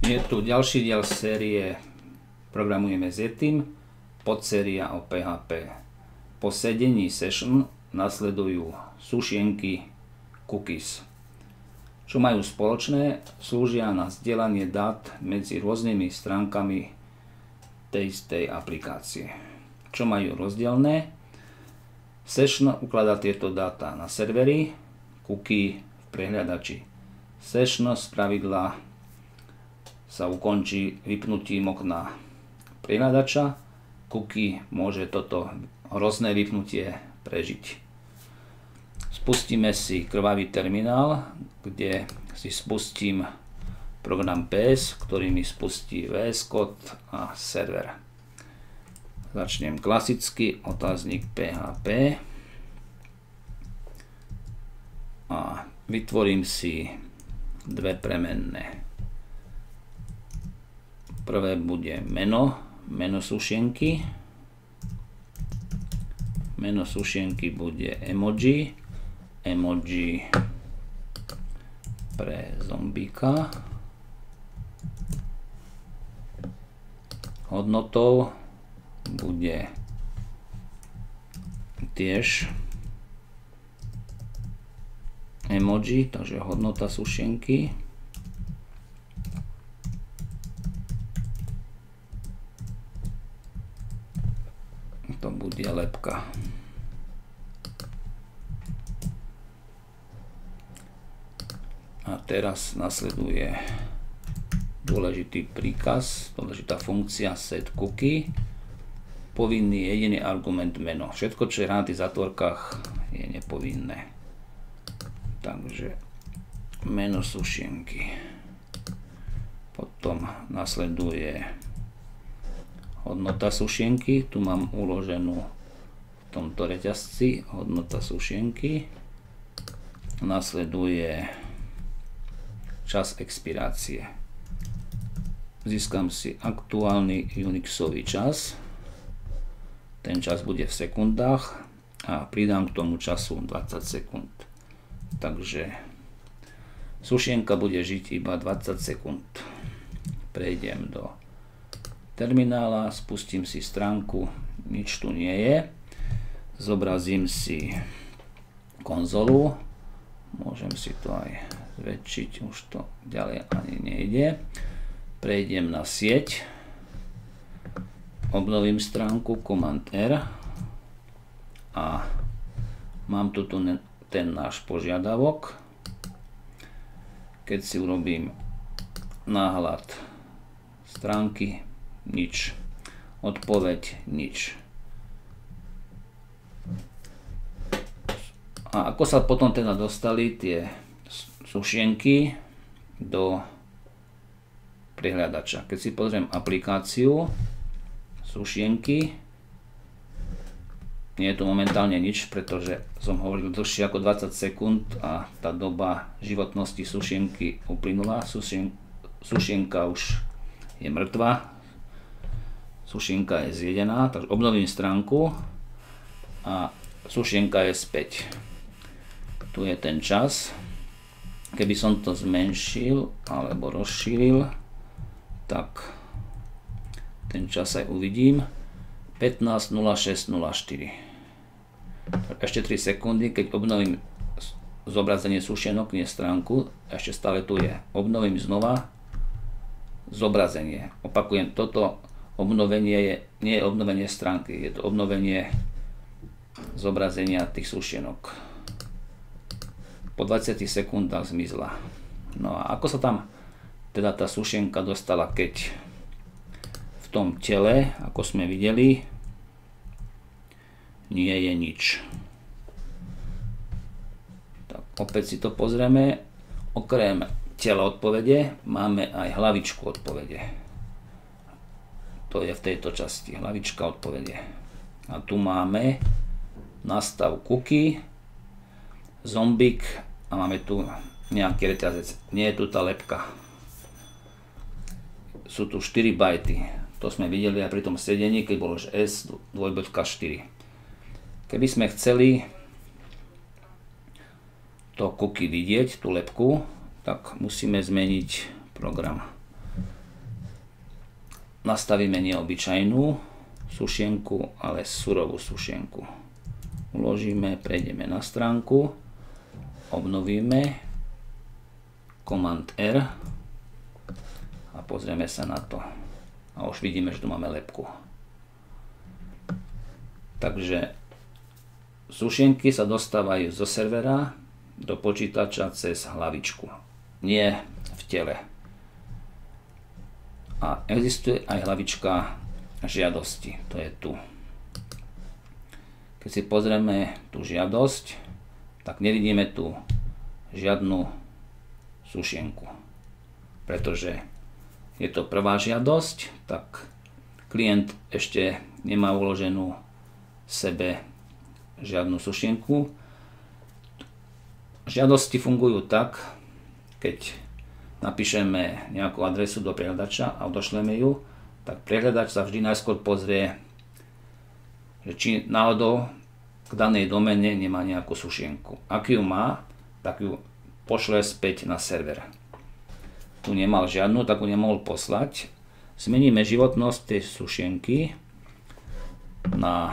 Je tu ďalší diel série Programujeme s Yetim, podséria o PHP. Po sedení session nasledujú sušienky cookies. Čo majú spoločné? Slúžia na zdieľanie dát medzi rôznymi stránkami tej istej aplikácie. Čo majú rozdielne? Session ukladá tieto dáta na servery, cookie v prehľadači. Session spravidla sa ukončí vypnutím okna prehľadača. Cookie môže toto hrozné vypnutie prežiť. Spustíme si krvavý terminál, kde si spustím program PS, ktorý mi spustí VS Code a server. Začnem klasicky, otáznik PHP a vytvorím si dve premenné. Prvé bude meno sušienky. Meno sušienky bude emoji pre zombíka. Hodnotou bude tiež emoji, takže hodnota sušienky. To bude lebka. A teraz nasleduje dôležitý príkaz, dôležitá funkcia set cookie. Povinný jediný argument meno. Všetko, čo je na tých zatvorkách, je nepovinné. Takže meno sušienky. Potom nasleduje hodnota sušienky, tu mám uloženú v tomto reťazci hodnota sušienky. Nasleduje čas expirácie. Získam si aktuálny Unixový čas. Ten čas bude v sekundách a pridám k tomu času 20 sekúnd. Takže sušienka bude žiť iba 20 sekúnd. Prejdem do terminála, spustím si stránku, nič tu nie je. Zobrazím si konzolu, môžem si to aj zväčšiť, už to ďalej ani nejde. Prejdem na sieť, obnovím stránku, Command R a mám tu ten náš požiadavok. Keď si urobím náhľad stránky, nič. Odpoveď nič. A ako sa potom teda dostali tie sušienky do prihľadača? Keď si pozriem aplikáciu sušienky, nie je tu momentálne nič, pretože som hovoril dlhšie ako 20 sekúnd a tá doba životnosti sušienky uplynula. Sušienka už je mŕtva. Sušienka je zjedená, takže obnovím stránku a sušienka je späť. Tu je ten čas. Keby som to zmenšil alebo rozšíril, tak ten čas aj uvidím. 15:06:04. Ešte 3 sekundy, keď obnovím zobrazenie sušienok, nie stránku, ešte stále tu je. Obnovím znova zobrazenie. Opakujem, toto obnovenie nie je obnovenie stránky, je to obnovenie zobrazenia tých sušienok. Po 20 sekundách zmizla. No a ako sa tam teda tá sušienka dostala, keď v tom tele, ako sme videli, nie je nič. Tak opäť si to pozrieme. Okrem tela odpovede máme aj hlavičku odpovede. To je v tejto časti, hlavička odpovede. A tu máme nastav cookie, zombík a máme tu nejaký reťazec. Nie je tu tá lebka. Sú tu 4 bajty. To sme videli aj pri tom sedení, keď bolo S2.4. Keby sme chceli to cookie vidieť, tú lebku, tak musíme zmeniť program. nastavíme neobyčajnú sušienku, ale surovú sušienku. Uložíme, prejdeme na stránku, obnovíme, Command R a pozrieme sa na to. A už vidíme, že tu máme lebku. Takže sušienky sa dostávajú zo servera do počítača cez hlavičku, nie v tele. A existuje aj hlavička žiadosti, to je tu. Keď si pozrieme tú žiadosť, tak nevidíme tu žiadnu sušienku, pretože je to prvá žiadosť, tak klient ešte nemá uloženú sebe žiadnu sušienku. Žiadosti fungujú tak, keď napíšeme nejakú adresu do prehľadača a odošleme ju, tak prehľadač sa vždy najskôr pozrie, že či náhodou k danej domene nemá nejakú sušienku. Ak ju má, tak ju pošle späť na server. Tu nemal žiadnu, tak ju nemohol poslať. Zmeníme životnosť tej sušienky na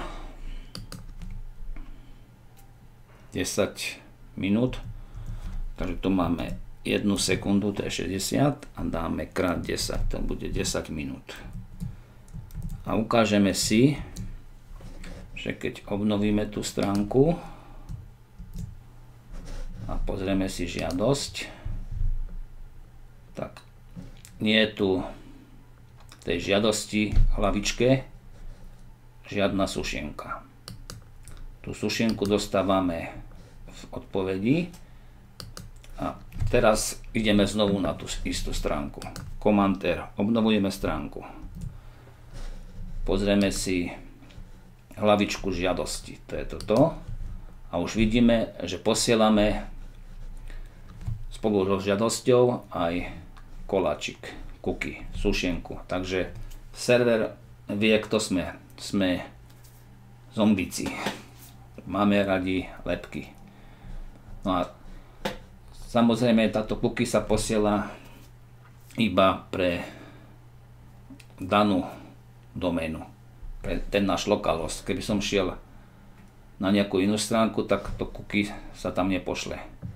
10 minút. Takže tu máme 1 sekundu, to je 60 a dáme krát 10, to bude 10 minút. A ukážeme si, že keď obnovíme tú stránku a pozrieme si žiadosť, tak nie je tu v tej žiadosti hlavičke žiadna sušienka. Tú sušienku dostávame v odpovedi a teraz ideme znovu na tú istú stránku. Command R, obnovujeme stránku. Pozrieme si hlavičku žiadosti, to je toto. A už vidíme, že posielame spolu so žiadosťou aj koláčik, cookie, sušienku. Takže server vie, kto sme. Sme zombíci. Máme radi lebky. No a samozrejme táto cookie sa posiela iba pre danú doménu, pre ten náš localhost. Keby som šiel na nejakú inú stránku, tak to cookie sa tam nepošle.